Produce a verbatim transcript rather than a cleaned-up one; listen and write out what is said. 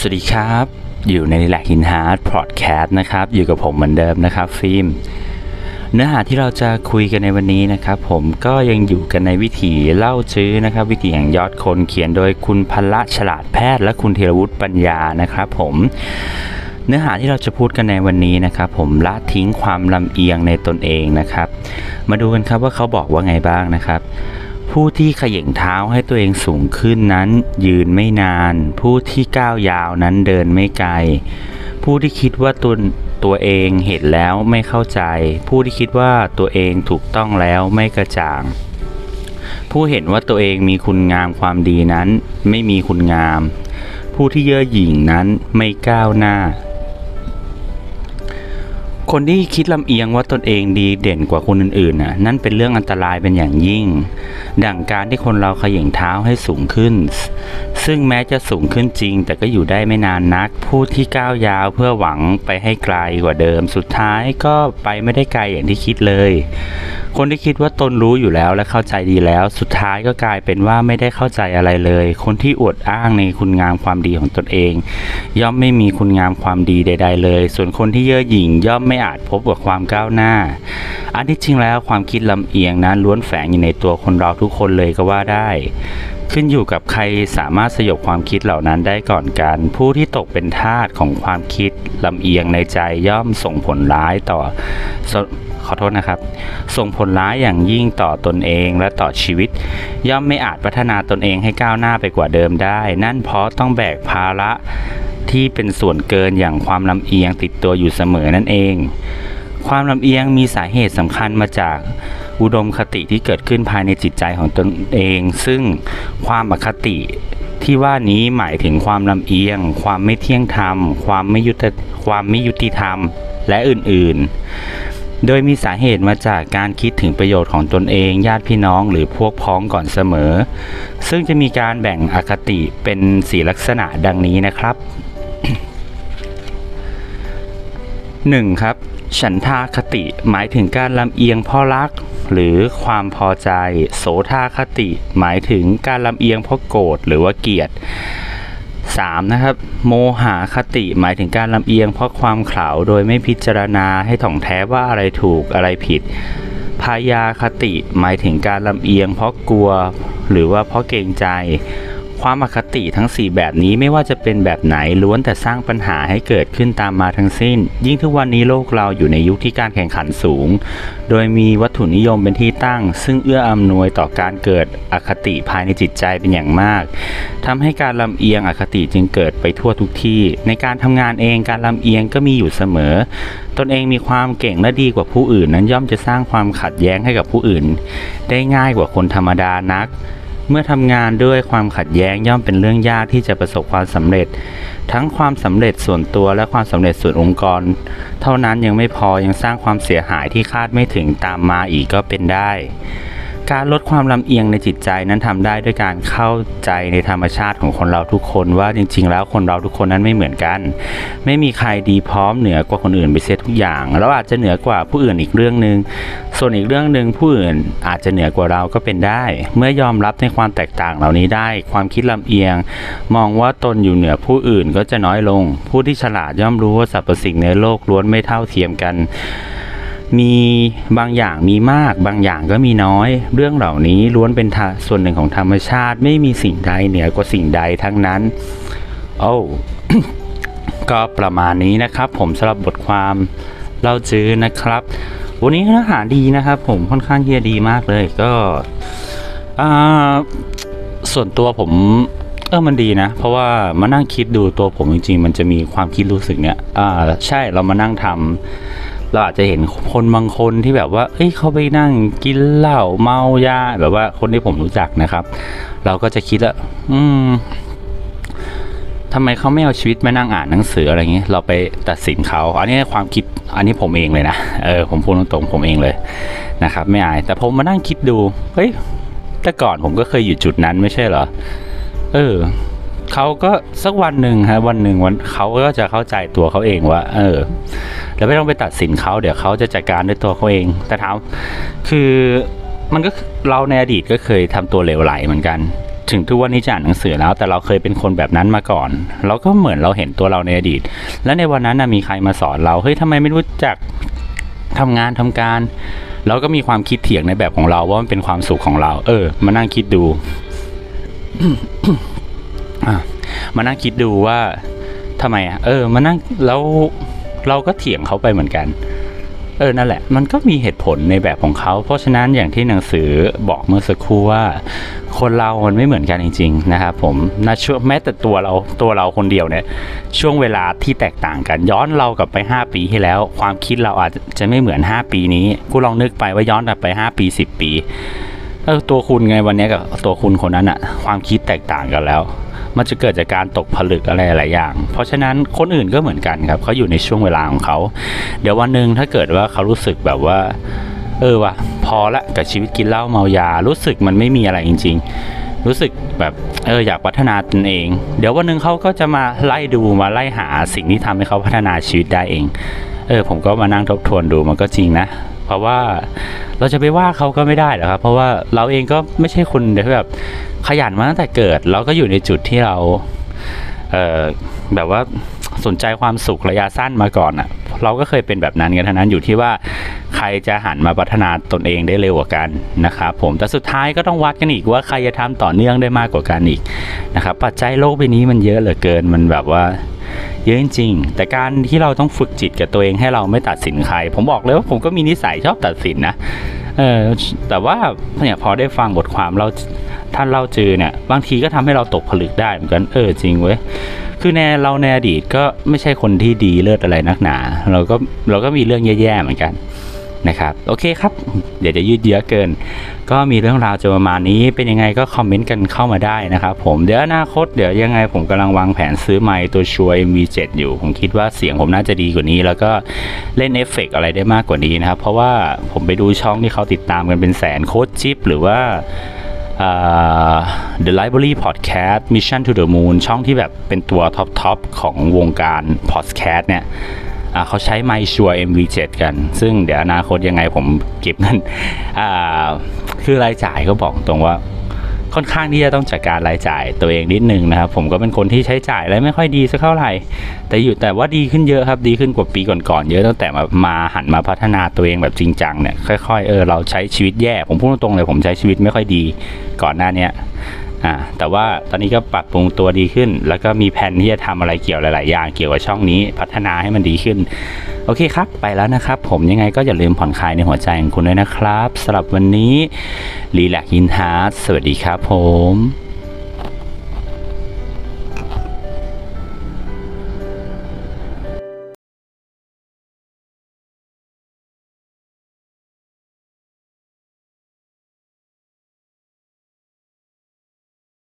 สวัสดีครับอยู่ในแหลกหินฮาร์ดพอดแคสต์นะครับอยู่กับผมเหมือนเดิมนะครับฟิล์มเนื้อหาที่เราจะคุยกันในวันนี้นะครับผมก็ยังอยู่กันในวิถีเล่าชื้อนะครับวิถีแห่งยอดคนเขียนโดยคุณพละฉลาดแพทย์และคุณธีรวุฒิปัญญานะครับผมเนื้อหาที่เราจะพูดกันในวันนี้นะครับผมละทิ้งความลำเอียงในตนเองนะครับมาดูกันครับว่าเขาบอกว่าไงบ้างนะครับผู้ที่เขย่งเท้าให้ตัวเองสูงขึ้นนั้นยืนไม่นานผู้ที่ก้าวยาวนั้นเดินไม่ไกลผู้ที่คิดว่าตนตัวเองเห็นแล้วไม่เข้าใจผู้ที่คิดว่าตัวเองถูกต้องแล้วไม่กระจ่างผู้เห็นว่าตัวเองมีคุณงามความดีนั้นไม่มีคุณงามผู้ที่เย่อหยิ่งนั้นไม่ก้าวหน้าคนที่คิดลำเอียงว่าตนเองดีเด่นกว่าคนอื่นๆน่ะนั่นเป็นเรื่องอันตรายเป็นอย่างยิ่งดังการที่คนเราเขย่งเท้าให้สูงขึ้นซึ่งแม้จะสูงขึ้นจริงแต่ก็อยู่ได้ไม่นานนักผู้ที่ก้าวยาวเพื่อหวังไปให้ไกลกว่าเดิมสุดท้ายก็ไปไม่ได้ไกลอย่างที่คิดเลยคนที่คิดว่าตนรู้อยู่แล้วและเข้าใจดีแล้วสุดท้ายก็กลายเป็นว่าไม่ได้เข้าใจอะไรเลยคนที่อวดอ้างในคุณงามความดีของตนเองย่อมไม่มีคุณงามความดีใดๆเลยส่วนคนที่เย่อหยิ่งย่อมไม่อาจพบกับความก้าวหน้าอันที่จริงแล้วความคิดลำเอียงนั้นล้วนแฝงอยู่ในตัวคนเราทุกคนเลยก็ว่าได้ขึ้นอยู่กับใครสามารถสยบความคิดเหล่านั้นได้ก่อนกันผู้ที่ตกเป็นทาสของความคิดลำเอียงในใจย่อมส่งผลร้ายต่อขอโทษนะครับส่งผลร้ายอย่างยิ่งต่อตนเองและต่อชีวิตย่อมไม่อาจพัฒนาตนเองให้ก้าวหน้าไปกว่าเดิมได้นั่นเพราะต้องแบกภาระที่เป็นส่วนเกินอย่างความลำเอียงติดตัวอยู่เสมอนั่นเองความลำเอียงมีสาเหตุสำคัญมาจากอุดมคติที่เกิดขึ้นภายในจิตใจของตนเองซึ่งความอคติที่ว่านี้หมายถึงความลำเอียงความไม่เที่ยงธรรมความไม่ยุติความไม่ยุติธรรมและอื่นๆโดยมีสาเหตุมาจากการคิดถึงประโยชน์ของตนเองญาติพี่น้องหรือพวกพ้องก่อนเสมอซึ่งจะมีการแบ่งอคติเป็นสี่ลักษณะดังนี้นะครับ หนึ่ง ครับฉันทาคติหมายถึงการลำเอียงเพราะรักหรือความพอใจโสทาคติหมายถึงการลำเอียงเพราะโกรธหรือว่าเกลียด สาม นะครับโมหะคติหมายถึงการลำเอียงเพราะความเขลาโดยไม่พิจารณาให้ถ่องแท้ว่าอะไรถูกอะไรผิดพายาคติหมายถึงการลำเอียงเพราะกลัวหรือว่าเพราะเกรงใจความอคติทั้งสี่แบบนี้ไม่ว่าจะเป็นแบบไหนล้วนแต่สร้างปัญหาให้เกิดขึ้นตามมาทั้งสิ้นยิ่งทุกวันนี้โลกเราอยู่ในยุคที่การแข่งขันสูงโดยมีวัตถุนิยมเป็นที่ตั้งซึ่งเอื้ออำนวยต่อการเกิดอคติภายในจิตใจเป็นอย่างมากทำให้การลำเอียงอคติจึงเกิดไปทั่วทุกที่ในการทำงานเองการลำเอียงก็มีอยู่เสมอตนเองมีความเก่งและดีกว่าผู้อื่นนั้นย่อมจะสร้างความขัดแย้งให้กับผู้อื่นได้ง่ายกว่าคนธรรมดานักเมื่อทำงานด้วยความขัดแย้งย่อมเป็นเรื่องยากที่จะประสบความสำเร็จทั้งความสำเร็จส่วนตัวและความสำเร็จส่วนองค์กรเท่านั้นยังไม่พอยังสร้างความเสียหายที่คาดไม่ถึงตามมาอีกก็เป็นได้การลดความลำเอียงในจิตใจนั้นทำได้ด้วยการเข้าใจในธรรมชาติของคนเราทุกคนว่าจริงๆแล้วคนเราทุกคนนั้นไม่เหมือนกันไม่มีใครดีพร้อมเหนือกว่าคนอื่นไปเสียทุกอย่างแล้วอาจจะเหนือกว่าผู้อื่นอีกเรื่องนึงส่วนอีกเรื่องนึงผู้อื่นอาจจะเหนือกว่าเราก็เป็นได้เมื่อยอมรับในความแตกต่างเหล่านี้ได้ความคิดลำเอียงมองว่าตนอยู่เหนือผู้อื่นก็จะน้อยลงผู้ที่ฉลาดย่อมรู้ว่าสรรพสิ่งในโลกล้วนไม่เท่าเทียมกันมีบางอย่างมีมากบางอย่างก็มีน้อยเรื่องเหล่านี้ล้วนเป็นส่วนหนึ่งของธรรมชาติไม่มีสิ่งใดเหนือกว่าสิ่งใดทั้งนั้นโอ้ ก็ประมาณนี้นะครับผมสำหรับบทความเล่าจื้อนะครับวันนี้เนื้อหาดีนะครับผมค่อนข้างที่จะดีมากเลยก็ส่วนตัวผมเออมันดีนะเพราะว่ามานั่งคิดดูตัวผมจริงๆมันจะมีความคิดรู้สึกเนี้ยอ่าใช่เรามานั่งทำเราอาจจะเห็นคนบางคนที่แบบว่าเอ้ยเขาไปนั่งกินเหล้าเมายาแบบว่าคนที่ผมรู้จักนะครับเราก็จะคิดว่าอืมทำไมเขาไม่เอาชีวิตมานั่งอ่านหนังสืออะไรเงี้ยเราไปตัดสินเขาอันนี้ความคิดอันนี้ผมเองเลยนะเออผมพูดตรงๆผมเองเลยนะครับไม่อายแต่ผมมานั่งคิดดูเฮ้ยแต่ก่อนผมก็เคยอยู่จุดนั้นไม่ใช่เหรอเออเขาก็สักวันหนึ่งฮะวันหนึ่งวันเขาก็จะเข้าใจตัวเขาเองว่าเออแล้วไม่ต้องไปตัดสินเขาเดี๋ยวเขาจะจัดการด้วยตัวเขาเองแต่ถามคือมันก็เราในอดีตก็เคยทำตัวเหลวไหลเหมือนกันถึงทุกวันนี้จะอ่านหนังสือแล้วแต่เราเคยเป็นคนแบบนั้นมาก่อนเราก็เหมือนเราเห็นตัวเราในอดีตและในวันนั้นนะมีใครมาสอนเราเฮ้ยทำไมไม่รู้จักทำงานทำการเราก็มีความคิดเถียงในแบบของเราว่ามันเป็นความสุขของเราเออมานั่งคิดดู มานั่งคิดดูว่าทำไมอ่ะเออมานั่งแล้วเราก็เถียงเขาไปเหมือนกันเออนั่นแหละมันก็มีเหตุผลในแบบของเขาเพราะฉะนั้นอย่างที่หนังสือบอกเมื่อสักครู่ว่าคนเรามันไม่เหมือนกันจริงๆนะครับผมนะช่วงแม้แต่ตัวเราตัวเราคนเดียวเนี่ยช่วงเวลาที่แตกต่างกันย้อนเรากลับไปห้าปีที่แล้วความคิดเราอาจจะไม่เหมือนห้าปีนี้กูลองนึกไปว่าย้อนกลับไปห้าปีสิบปีเออตัวคุณไงวันนี้กับตัวคุณคนนั้นอะความคิดแตกต่างกันแล้วมันจะเกิดจากการตกผลึกอะไรหลายอย่างเพราะฉะนั้นคนอื่นก็เหมือนกันครับเขาอยู่ในช่วงเวลาของเขาเดี๋ยววันหนึ่งถ้าเกิดว่าเขารู้สึกแบบว่าเออว่ะพอละกับชีวิตกินเหล้าเมายารู้สึกมันไม่มีอะไรจริงๆรู้สึกแบบเอออยากพัฒนาตนเองเดี๋ยววันหนึ่งเขาก็จะมาไล่ดูมาไล่หาสิ่งที่ทำให้เขาพัฒนาชีวิตได้เองเออผมก็มานั่งทบทวนดูมันก็จริงนะเพราะว่าเราจะไปว่าเขาก็ไม่ได้หรอกครับเพราะว่าเราเองก็ไม่ใช่คนที่แบบขยันมาตั้งแต่เกิดเราก็อยู่ในจุดที่เราเอ่อแบบว่าสนใจความสุขระยะสั้นมาก่อนอ่ะเราก็เคยเป็นแบบนั้นกันทั้งนั้นอยู่ที่ว่าใครจะหันมาพัฒนาตนเองได้เร็วกว่ากันนะครับผมแต่สุดท้ายก็ต้องวัดกันอีกว่าใครจะทำต่อเนื่องได้มากกว่ากันอีกนะครับปัจจัยโลกใบนี้มันเยอะเหลือเกินมันแบบว่าเยอะจริงๆแต่การที่เราต้องฝึกจิตกับตัวเองให้เราไม่ตัดสินใครผมบอกเลยว่าผมก็มีนิสัยชอบตัดสินนะเออแต่ว่าเนี่ยพอได้ฟังบทความเราท่านเล่าจือเนี่ยบางทีก็ทำให้เราตกผลึกได้เหมือนกันเออจริงเว้ยคือในเราในอดีตก็ไม่ใช่คนที่ดีเลิศอะไรนักหนาเราก็เราก็มีเรื่องแย่ๆเหมือนกันนะครับโอเคครับเดี๋ยวจะยืดเยื้อเกินก็มีเรื่องราวจะประมาณนี้เป็นยังไงก็คอมเมนต์กันเข้ามาได้นะครับผมเดี๋ยวอนาคตเดี๋ยวยังไงผมกำลังวางแผนซื้อไมค์ตัวชัวร์ เอ็ม วี เจ็ด อยู่ผมคิดว่าเสียงผมน่าจะดีกว่านี้แล้วก็เล่นเอฟเฟกต์อะไรได้มากกว่านี้นะครับเพราะว่าผมไปดูช่องที่เขาติดตามกันเป็นแสนโค้ชชิปหรือว่าUh, The Library Podcast Mission to the Moon ช่องที่แบบเป็นตัวท็อปๆของวงการ Podcast เนี่ยเขาใช้ไมค์ชัวร์ เอ็ม วี เจ็ด กันซึ่งเดี๋ยวอนาคตยังไงผมเก็บเงินคือรายจ่ายก็บอกตรงว่าค่อนข้างที่จะต้องจัดการรายจ่ายตัวเองนิดนึงนะครับผมก็เป็นคนที่ใช้จ่ายอะไรไม่ค่อยดีสักเท่าไหร่แต่อยู่แต่ว่าดีขึ้นเยอะครับดีขึ้นกว่าปีก่อนๆเยอะตั้งแต่มามาหันมาพัฒนาตัวเองแบบจริงจังเนี่ยค่อยๆเออเราใช้ชีวิตแย่ผมพูดตรงๆเลยผมใช้ชีวิตไม่ค่อยดีก่อนหน้านี้อ่าแต่ว่าตอนนี้ก็ปรับปรุงตัวดีขึ้นแล้วก็มีแผนที่จะทำอะไรเกี่ยวหลายๆอย่างเกี่ยวกับช่องนี้พัฒนาให้มันดีขึ้นโอเคครับไปแล้วนะครับผมยังไงก็อย่าลืมผ่อนคลายในหัวใจของคุณด้วยนะครับสำหรับวันนี้รีแลกซ์อินฮาร์ทสวัสดีครับผม